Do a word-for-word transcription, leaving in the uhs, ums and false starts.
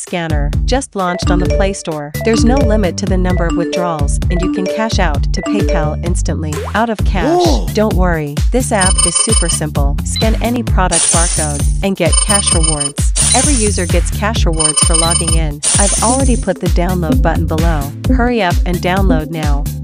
scanner, just launched on the Play Store. There's no limit to the number of withdrawals, and you can cash out to PayPal instantly. Out of cash? Whoa. Don't worry, this app is super simple. Scan any product barcode and get cash rewards. Every user gets cash rewards for logging in. I've already put the download button below. Hurry up and download now.